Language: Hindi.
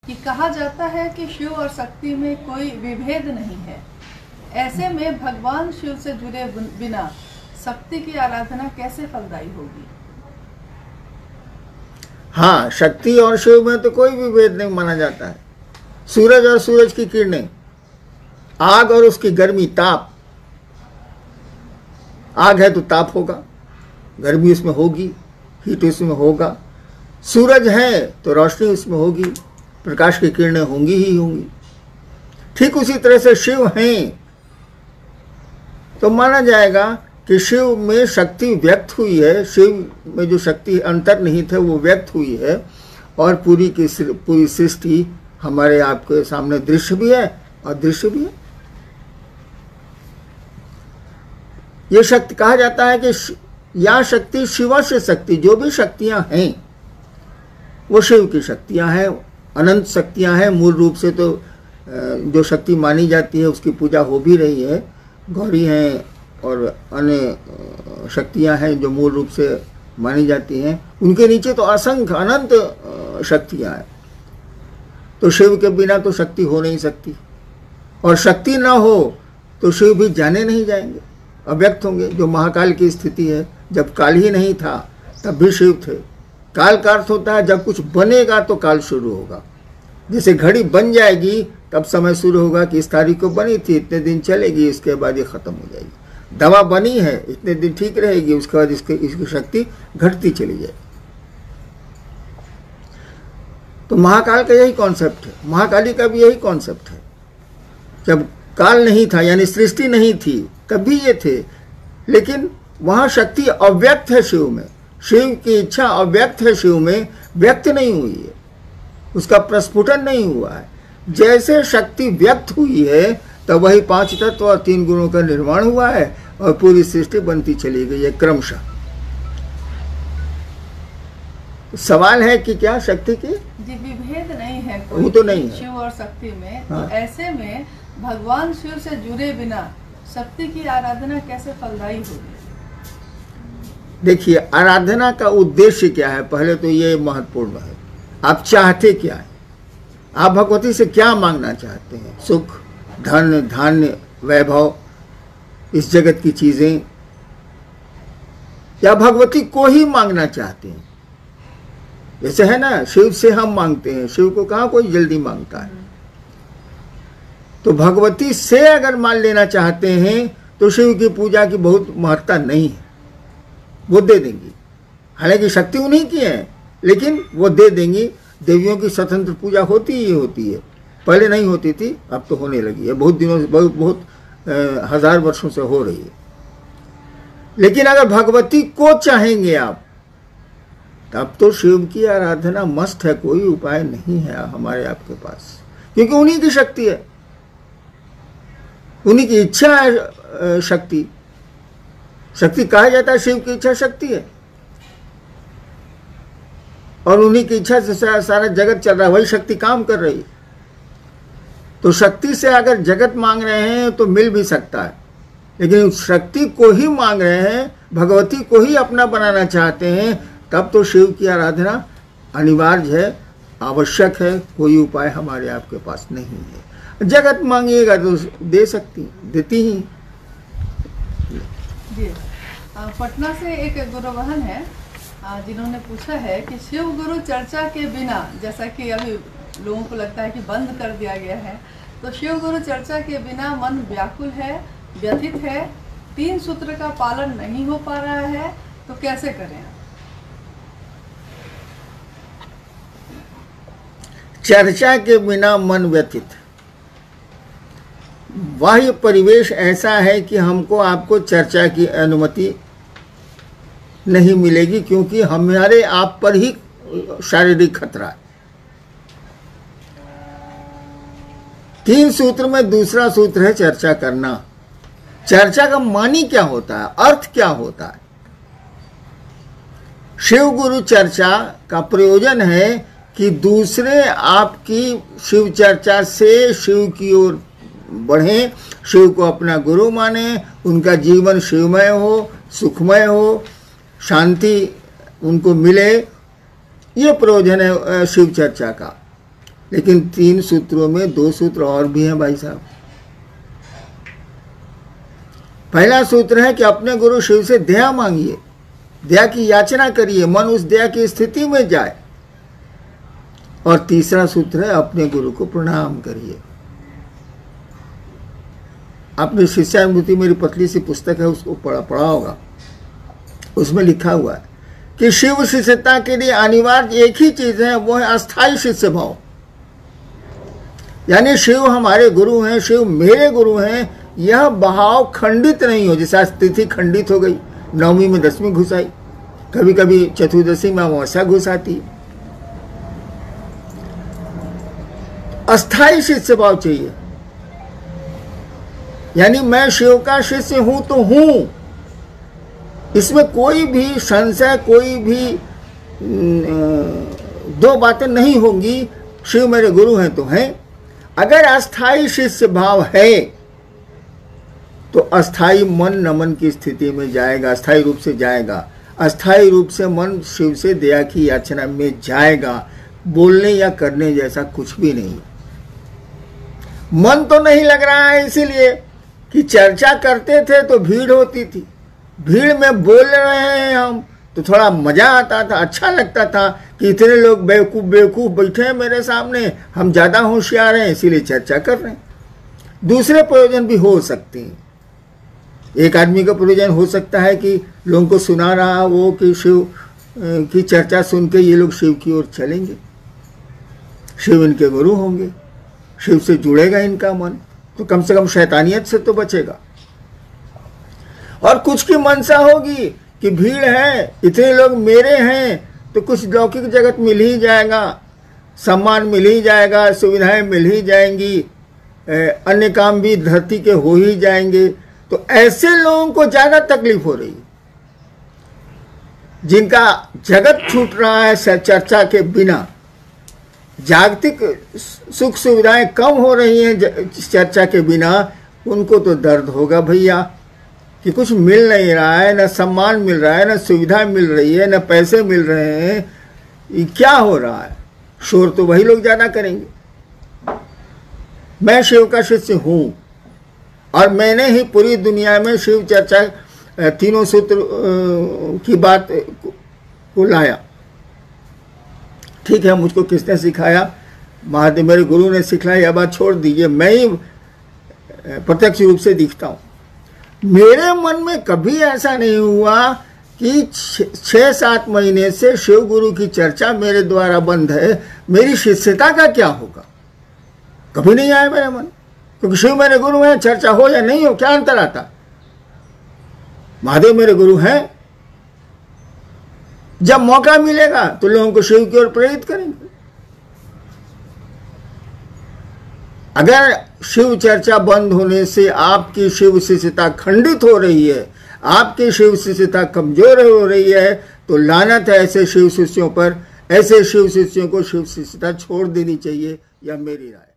कि कहा जाता है कि शिव और शक्ति में कोई विभेद नहीं है। ऐसे में भगवान शिव से जुड़े बिना शक्ति की आराधना कैसे फलदायी होगी? हाँ, शक्ति और शिव में तो कोई विभेद नहीं माना जाता है। सूरज और सूरज की किरणें, आग और उसकी गर्मी, ताप। आग है तो ताप होगा, गर्मी उसमें होगी, हीट उसमें होगा। सूरज है तो रोशनी उसमें होगी, प्रकाश की किरणें होंगी ही होंगी। ठीक उसी तरह से शिव हैं तो माना जाएगा कि शिव में शक्ति व्यक्त हुई है, शिव में जो शक्ति अंतर्निहित है वो व्यक्त हुई है, और पूरी सृष्टि हमारे आपके सामने दृश्य भी है और दृश्य भी है। ये शक्ति कहा जाता है कि या शक्ति शिवस्य शक्ति, जो भी शक्तियां हैं वो शिव की शक्तियां हैं, अनंत शक्तियां हैं। मूल रूप से तो जो शक्ति मानी जाती है उसकी पूजा हो भी रही है, गौरी हैं और अन्य शक्तियां हैं जो मूल रूप से मानी जाती हैं। उनके नीचे तो असंख्य अनंत शक्तियां हैं। तो शिव के बिना तो शक्ति हो नहीं सकती, और शक्ति ना हो तो शिव भी जाने नहीं जाएंगे, अव्यक्त होंगे। जो महाकाल की स्थिति है, जब काल ही नहीं था तब भी शिव थे। काल का अर्थ होता है जब कुछ बनेगा तो काल शुरू होगा। जैसे घड़ी बन जाएगी तब समय शुरू होगा कि इस तारीख को बनी थी, इतने दिन चलेगी, इसके बाद ये खत्म हो जाएगी। दवा बनी है, इतने दिन ठीक रहेगी, उसके बाद इसकी शक्ति घटती चली जाएगी। तो महाकाल का यही कॉन्सेप्ट है, महाकाली का भी यही कॉन्सेप्ट है। जब काल नहीं था यानी सृष्टि नहीं थी तब भी ये थे, लेकिन वहां शक्ति अव्यक्त है शिव में। शिव की इच्छा अव्यक्त है शिव में, व्यक्त नहीं हुई है, उसका प्रस्फुटन नहीं हुआ है। जैसे शक्ति व्यक्त हुई है तब वही 5 तत्व और 3 गुणों का निर्माण हुआ है और पूरी सृष्टि बनती चली गई है क्रमशः। सवाल है कि क्या शक्ति की जी विभेद नहीं है कोई, वो तो नहीं है शिव और शक्ति में। हाँ। तो ऐसे में भगवान शिव से जुड़े बिना शक्ति की आराधना कैसे फलदायी होगी? देखिए, आराधना का उद्देश्य क्या है, पहले तो ये महत्वपूर्ण है। आप चाहते क्या है? आप भगवती से क्या मांगना चाहते हैं? सुख, धन, धान्य, वैभव, इस जगत की चीजें, या भगवती को ही मांगना चाहते हैं? जैसे है ना, शिव से हम मांगते हैं, शिव को कहाँ कोई जल्दी मांगता है। तो भगवती से अगर मान लेना चाहते हैं तो शिव की पूजा की बहुत महत्ता नहीं है, वो दे देंगी। हालांकि शक्ति उन्हीं की है, लेकिन वो दे देंगी। देवियों की स्वतंत्र पूजा होती ही होती है, पहले नहीं होती थी, अब तो होने लगी है, बहुत दिनों से, बहुत हजार वर्षों से हो रही है। लेकिन अगर भगवती को चाहेंगे आप, तब तो शिव की आराधना मस्त है, कोई उपाय नहीं है हमारे आपके पास, क्योंकि उन्हीं की शक्ति है, उन्हीं की इच्छा है। शक्ति कहा जाता है, शिव की इच्छा शक्ति है, और उन्हीं की इच्छा से सारा जगत चल रहा है, वही शक्ति काम कर रही है। तो शक्ति से अगर जगत मांग रहे हैं तो मिल भी सकता है, लेकिन शक्ति को ही मांग रहे हैं, भगवती को ही अपना बनाना चाहते हैं, तब तो शिव की आराधना अनिवार्य है, आवश्यक है। कोई उपाय हमारे आपके पास नहीं है। जगत मांगिएगा तो दे सकती, देती ही। जी, पटना से एक गुरु बहन है जिन्होंने पूछा है कि शिव गुरु चर्चा के बिना, जैसा कि अभी लोगों को लगता है कि बंद कर दिया गया है, तो शिव गुरु चर्चा के बिना मन व्याकुल है, व्यथित है, 3 सूत्र का पालन नहीं हो पा रहा है, तो कैसे करें? चर्चा के बिना मन व्यथित, बाह्य परिवेश ऐसा है कि हमको आपको चर्चा की अनुमति नहीं मिलेगी, क्योंकि हमारे आप पर ही शारीरिक खतरा है। 3 सूत्र में दूसरा सूत्र है चर्चा करना। चर्चा का मानी क्या होता है, अर्थ क्या होता है? शिव गुरु चर्चा का प्रयोजन है कि दूसरे आपकी शिव चर्चा से शिव की ओर बढ़ें, शिव को अपना गुरु माने, उनका जीवन शिवमय हो, सुखमय हो, शांति उनको मिले। ये प्रयोजन है शिव चर्चा का। लेकिन 3 सूत्रों में 2 सूत्र और भी हैं भाई साहब। पहला सूत्र है कि अपने गुरु शिव से दया मांगिए, दया की याचना करिए, मन उस दया की स्थिति में जाए। और तीसरा सूत्र है अपने गुरु को प्रणाम करिए। आपने शिष्यानुभूति मेरी पतली सी पुस्तक है, उसको पढ़ा होगा। उसमें लिखा हुआ है कि शिव शिष्यता के लिए अनिवार्य एक ही चीज है, वो है अस्थाई शिष्य भाव। यानी शिव हमारे गुरु हैं, शिव मेरे गुरु हैं, यह भाव खंडित नहीं हो। जैसे आज तिथि खंडित हो गई, नवमी में 10वीं घुस आई, कभी कभी चतुर्दशी में अमावस्या घुस आती। अस्थाई शिष्य भाव चाहिए, यानी मैं शिव का शिष्य हूं तो हूं, इसमें कोई भी संशय, कोई भी दो बातें नहीं होंगी। शिव मेरे गुरु हैं तो हैं। अगर अस्थाई शिष्य भाव है तो अस्थाई मन नमन की स्थिति में जाएगा, अस्थाई रूप से जाएगा। अस्थाई रूप से मन शिव से दया की याचना में जाएगा। बोलने या करने जैसा कुछ भी नहीं। मन तो नहीं लग रहा है, इसीलिए कि चर्चा करते थे तो भीड़ होती थी, भीड़ में बोल रहे हैं हम तो थोड़ा मजा आता था, अच्छा लगता था कि इतने लोग बेवकूफ बैठे हैं मेरे सामने, हम ज्यादा होशियार हैं इसीलिए चर्चा कर रहे हैं। दूसरे प्रयोजन भी हो सकते हैं। एक आदमी का प्रयोजन हो सकता है कि लोगों को सुना रहा वो कि शिव की चर्चा सुन के ये लोग शिव की ओर चलेंगे, शिव इनके गुरु होंगे, शिव से जुड़ेगा इनका मन, तो कम से कम शैतानियत से तो बचेगा। और कुछ की मनसा होगी कि भीड़ है, इतने लोग मेरे हैं तो कुछ लौकिक जगत मिल ही जाएगा, सम्मान मिल ही जाएगा, सुविधाएं मिल ही जाएंगी, अन्य काम भी धरती के हो ही जाएंगे। तो ऐसे लोगों को ज्यादा तकलीफ हो रही है, जिनका जगत छूट रहा है चर्चा के बिना, जागतिक सुख सुविधाएं कम हो रही हैं चर्चा के बिना, उनको तो दर्द होगा भैया कि कुछ मिल नहीं रहा है, न सम्मान मिल रहा है, न सुविधा मिल रही है, न पैसे मिल रहे हैं, ये क्या हो रहा है। शोर तो वही लोग ज्यादा करेंगे। मैं शिव का शिष्य हूं और मैंने ही पूरी दुनिया में शिव चर्चा 3 सूत्र की बात को लाया। ठीक है, मुझको किसने सिखाया? महादेव मेरे गुरु ने सिखाया, यह बात छोड़ दीजिए, मैं ही प्रत्यक्ष रूप से दिखता हूं। मेरे मन में कभी ऐसा नहीं हुआ कि 6-7 महीने से शिव गुरु की चर्चा मेरे द्वारा बंद है, मेरी शिष्यता का क्या होगा, कभी नहीं आया मेरे मन। क्योंकि शिव मेरे गुरु हैं, चर्चा हो या नहीं हो क्या अंतर आता। महादेव मेरे गुरु हैं, जब मौका मिलेगा तो लोगों को शिव की ओर प्रेरित करेंगे। अगर शिव चर्चा बंद होने से आपकी शिव शिष्यता खंडित हो रही है, आपकी शिव शिष्यता कमजोर हो रही है, तो लानत है ऐसे शिव शिष्यों पर। ऐसे शिव शिष्यों को शिव शिष्यता छोड़ देनी चाहिए, यह मेरी राय।